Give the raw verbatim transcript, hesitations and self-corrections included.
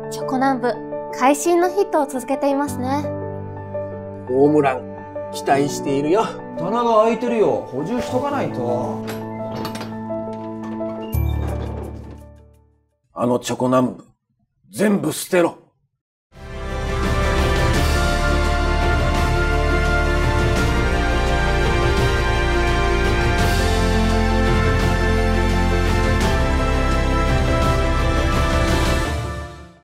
チョコ南部、会心のヒットを続けていますね。 ホームラン、期待しているよ。 棚が空いてるよ。補充しとかないと。 あのチョコ南部、全部捨てろ。